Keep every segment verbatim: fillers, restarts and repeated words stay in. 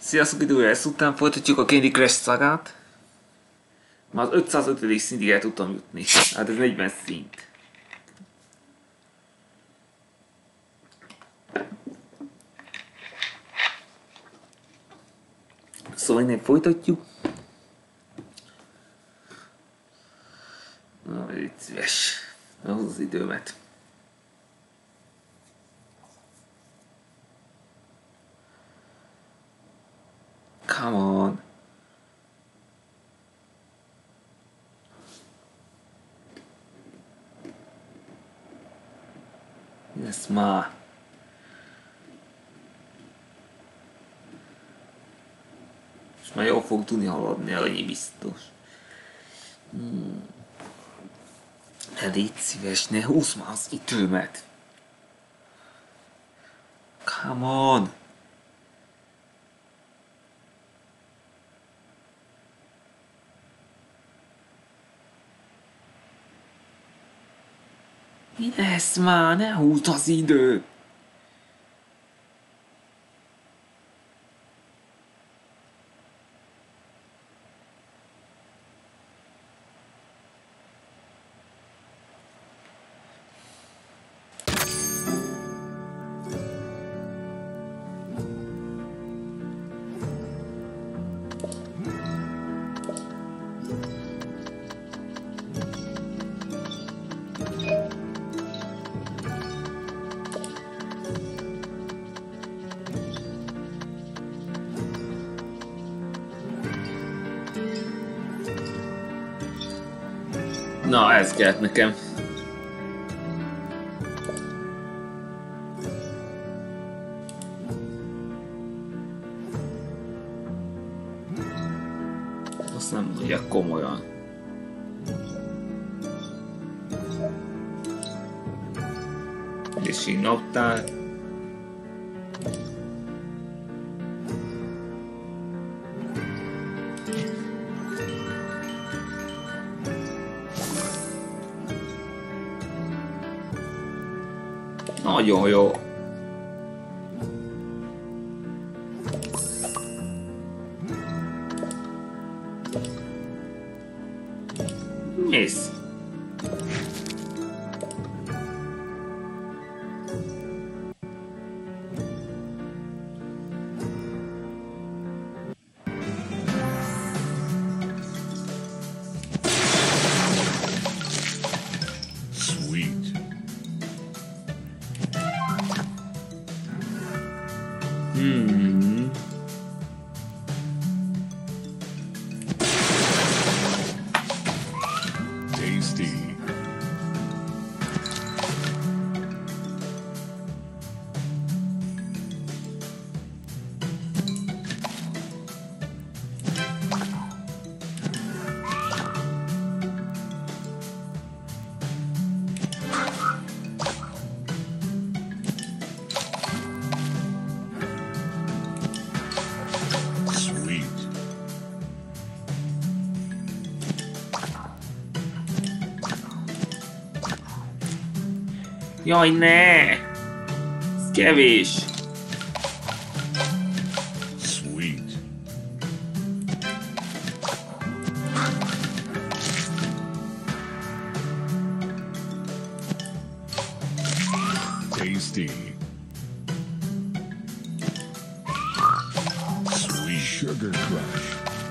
Sziasztok, időre ezt után folytatjuk a Candy Crush szagát. Már az ötszázötödik szintig el tudtam jutni. Hát ez negyven szint. Szóval innen folytatjuk. Na, légy szíves. Ahhoz az időmet. Come on. Ez már. És már jól fog tudni haladni, annyi biztos. Hmm. Ne légy szíves, ne húzz már az időmet. Come on. Mi lesz már? Ne húzd az időt! Na, ez kellett nekem. Azt nem mondják komolyan. És így naptár. Nagyon jó. Mész. Hmm. Tasty. Jaj, ne! Ez kevés! Sweet. Tasty. Sweet sugar crush.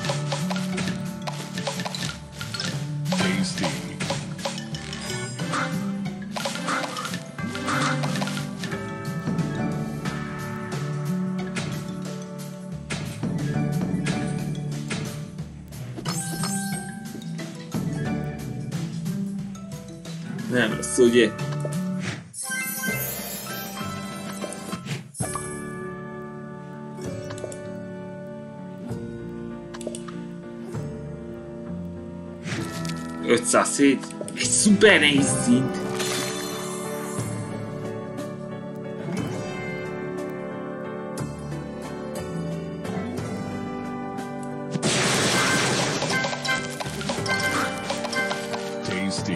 Tasty. Nem rossz, ugye? ötszázhét. Egy szuper nehéz szint. Tasty.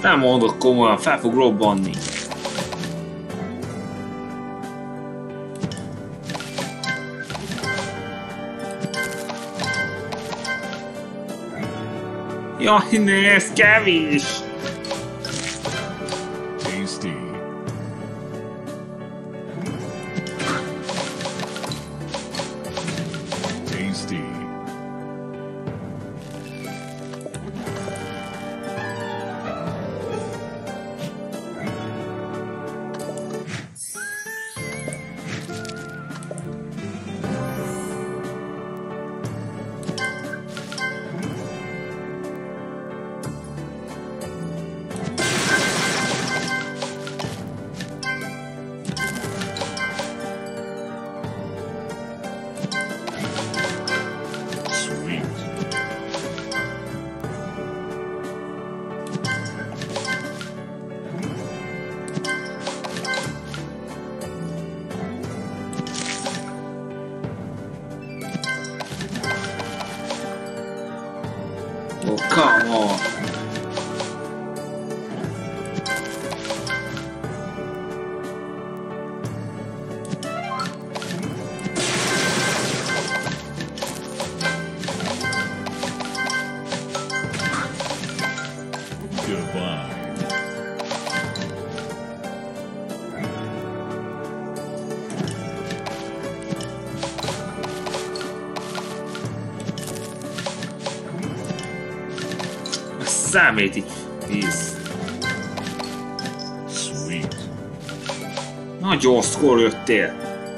Ezt nem mondok komolyan, fel fog robbanni. Jaj, ne, ez kevés! Tasty. Tasty. Oh, come on. Goodbye. Számít így. tíz. Sweet. Nagyon szkor jöttél.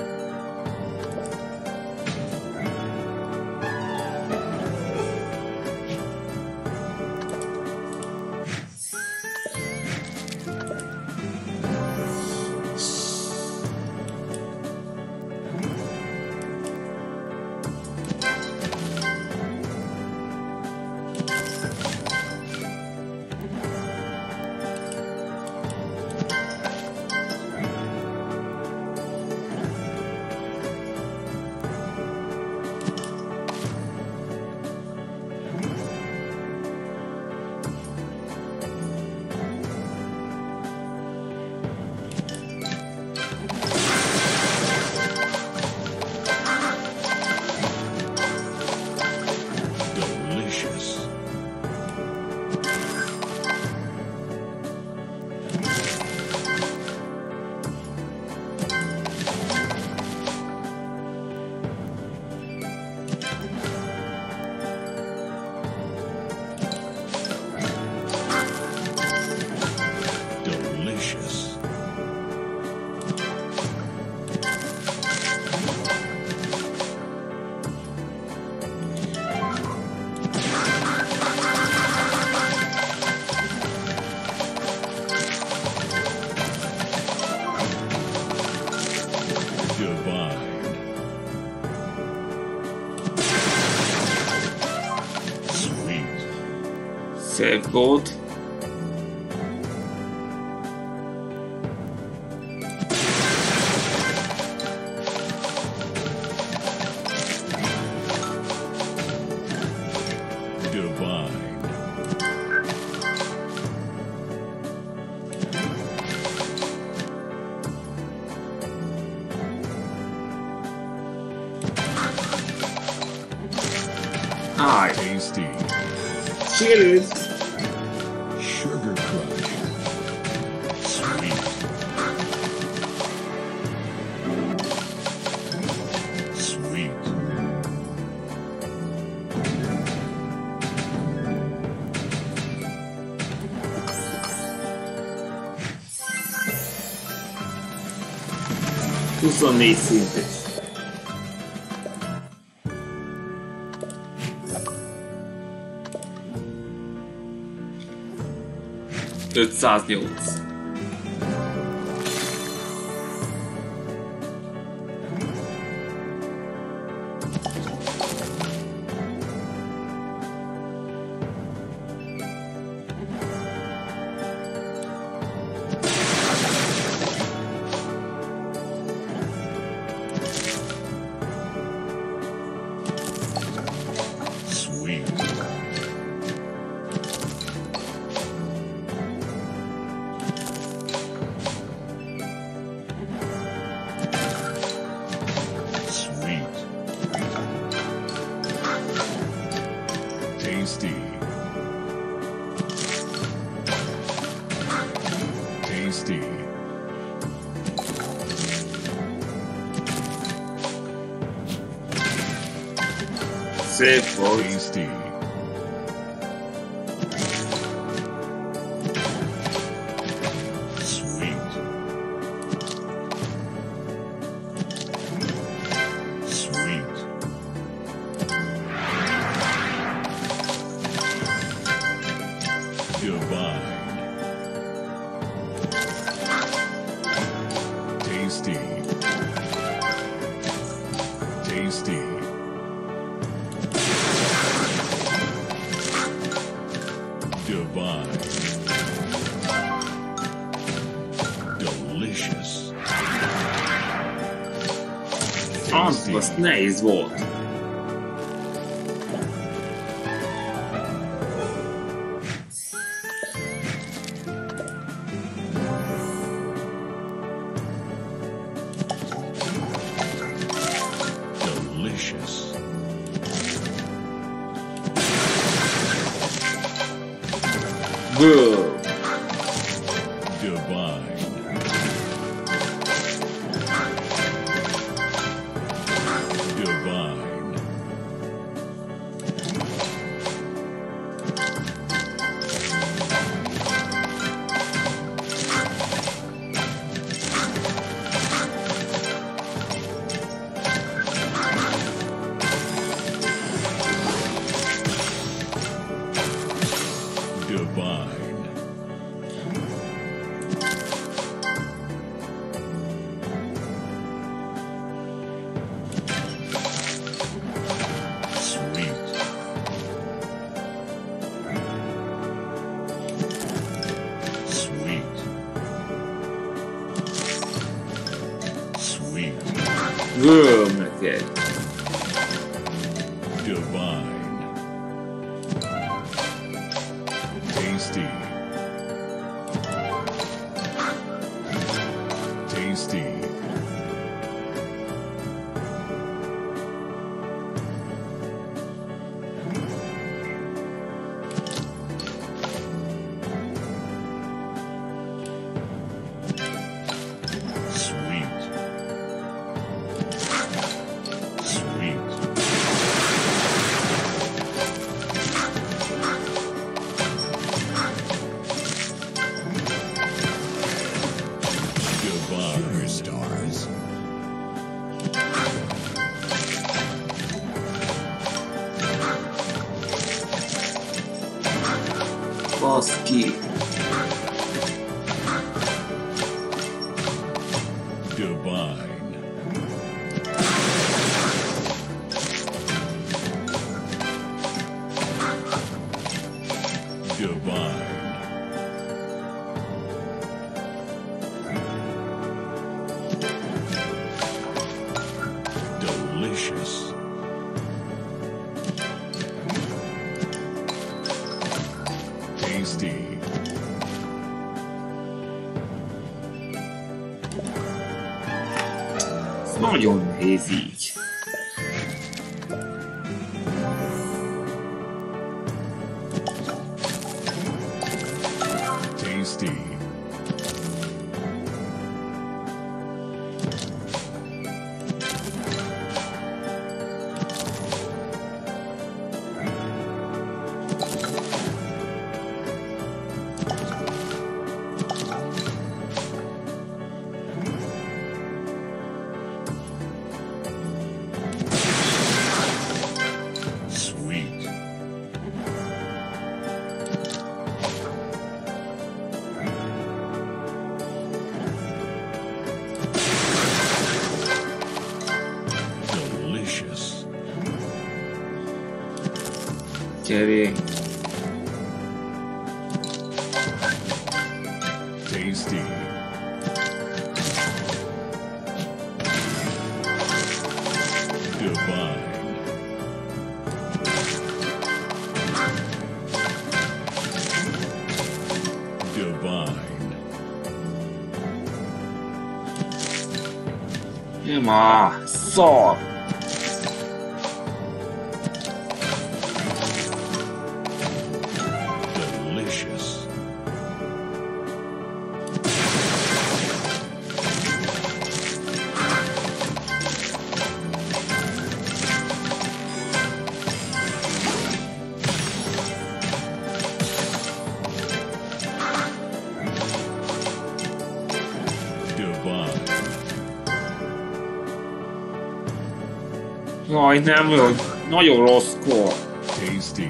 Delicious. Delicious. Goodbye. Sweet. Szép volt. Goodbye. Áj, Tasty. sérült. Sugar Crush. Sweet. Sweet. huszonnégy szintes. ötszáznyolc. Sweet. Tasty. Szép volt. Tasty. Sweet. Sweet. Divine. Tasty. Tasty. Divine. Delicious. Az, az nehéz volt. Delicious. Bő. Divine. Divine. Divine. Sweet. Sweet. Sweet. Bő neked. Divine. Tasty. Tasty. Sweet. Sweet. Divine. Sugar stars. Basz ki. Divine. Divine. Delicious. Tasty. Ez nagyon nehéz így. Tasty. Sweet. Delicious. Kerék. Tasty. Divine. Divine. Nem á, szar. Delicious. Jaj, nem, hogy nagyon rossz kor. Tasty.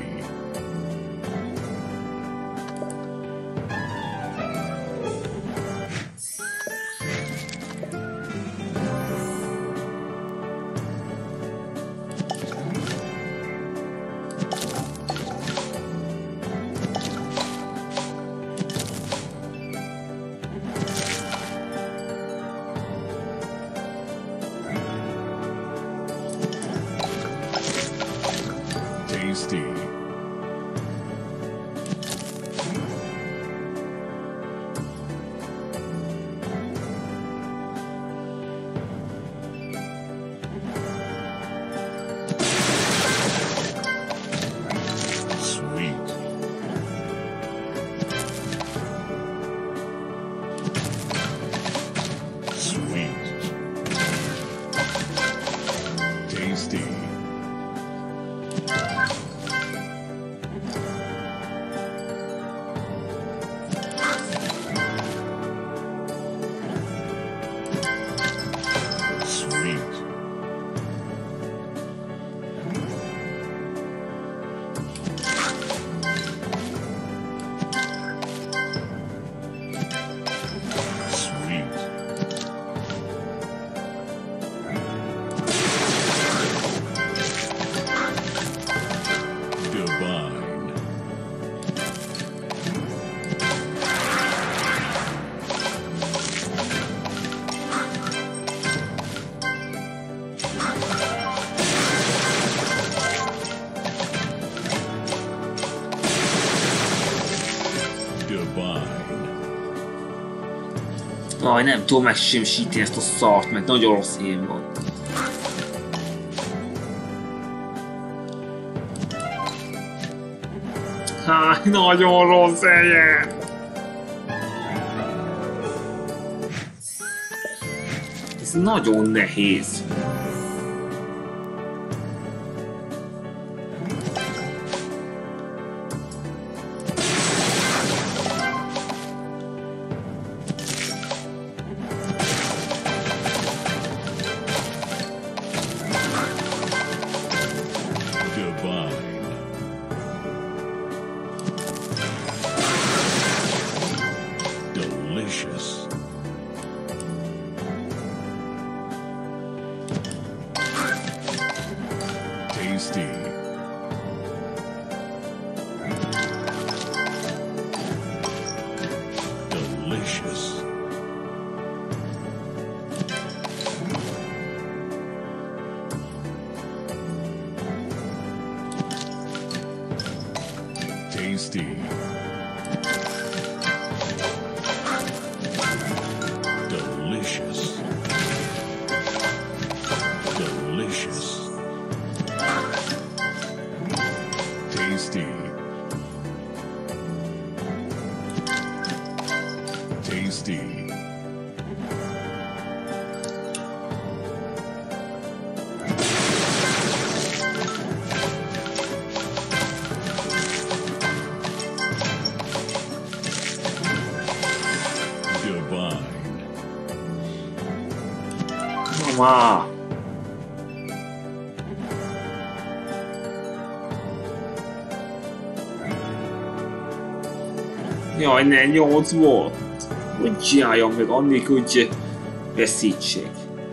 Tasty. Sweet. Sweet. Tasty. Sweet. Sweet. Divine. Divine. Jaj, nem tudom megsemmisíteni ezt a szart, mert nagyon rossz én van. Háj, nagyon rossz helyen! Ez nagyon nehéz. Divine. Delicious. Tasty. Delicious. Tasty. Delicious. Delicious. Tasty. Tasty. Divine. Má. Jaj, ne, nyolc volt. Hogy csináljam meg annélkül, hogy veszítség.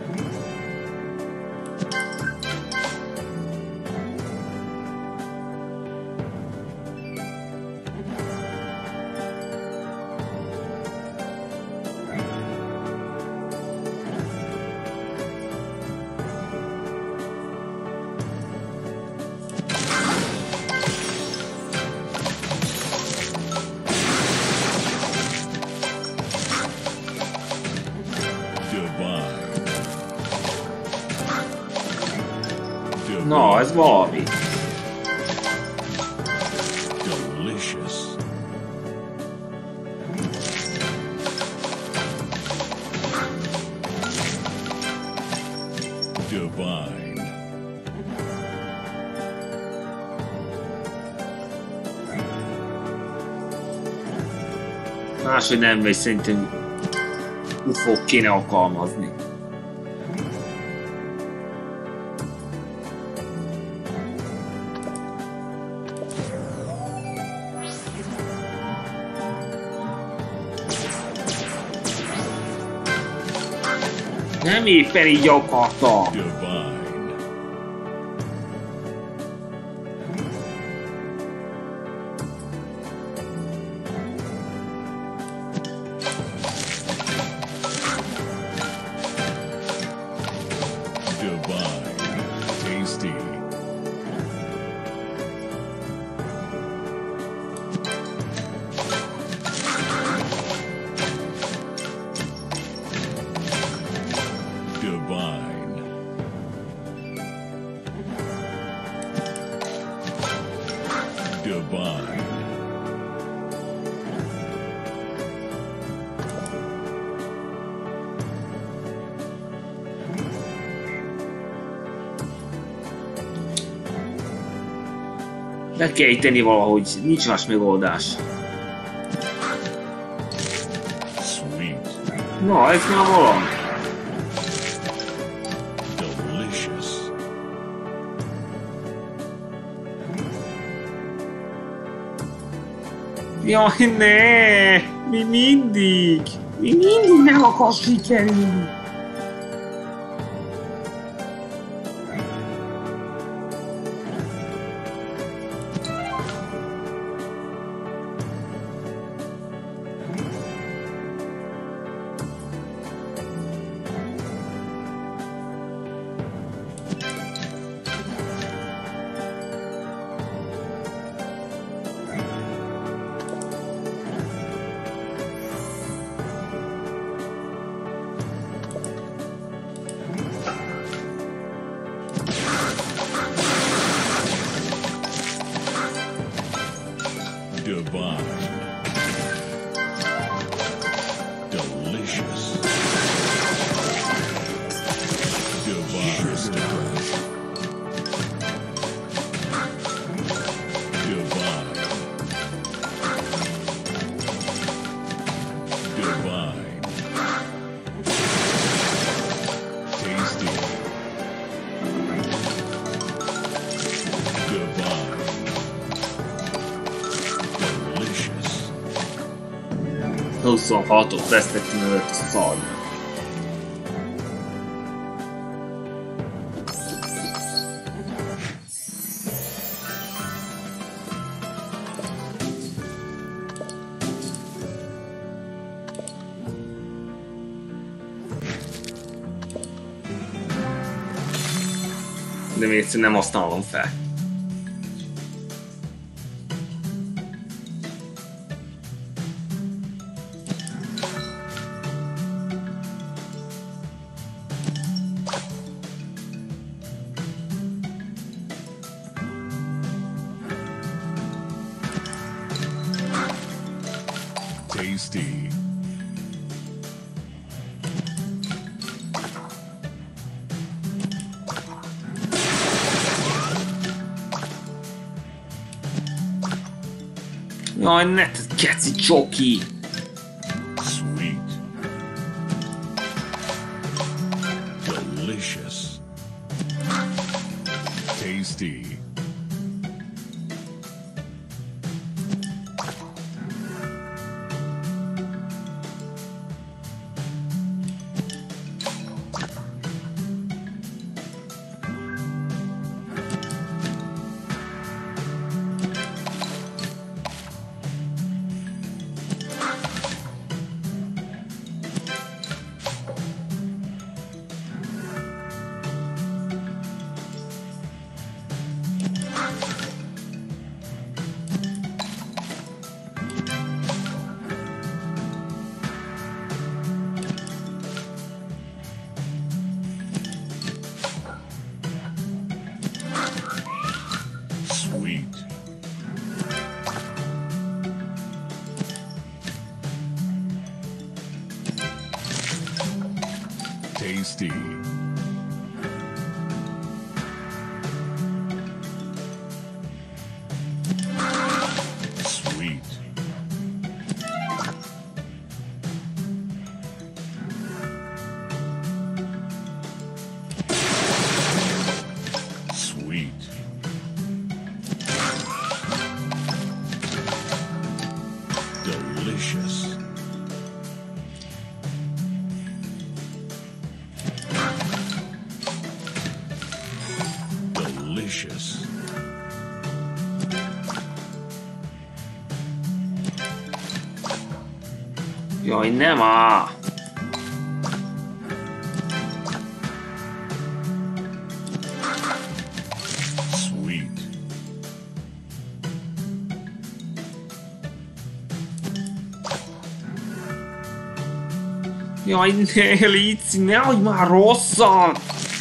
Na, ez valami. Delicious. Divine. Máshogy nem megy, szerintem ufók kéne alkalmazni. Nem éppen így akartam. Divine. Divine. Tasty. Divine. Divine. Le kell tenni valahogy, nincs más megoldás. Sweet. Na, ez már valami. Delicious. Jaj, ne! Mi mindig! Mi mindig nem akarsz sikerülni! Divine. Delicious. Divine. Divine. Divine. Tasty. Divine. Delicious. huszonhatot vesztettünk előtt a szarnak. De még egyszer nem használom fel. Tasty. Jaj, ne, geci csoki! Sweet. Delicious. Tasty. Sweet. Tasty. Sweet. Sweet. Delicious. Jaj, nem á! Sweet. Jaj, ne, Lici, nehogy már rosszat!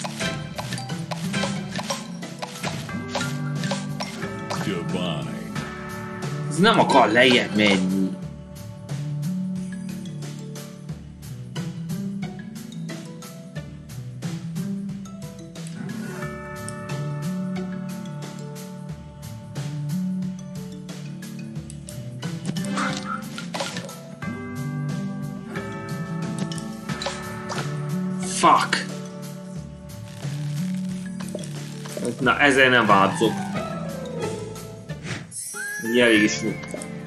Divine. Ez nem akar lejjebb menni. Fuck! Na, ezzel nem változok. Elég is volt.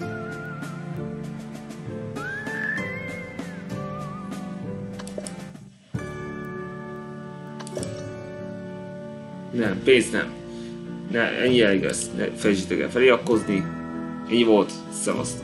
Nem, pénz nem. Ne, ennyi elég lesz. Ne felejtsétek el feliratkozni. Ennyi volt. Szevasztok.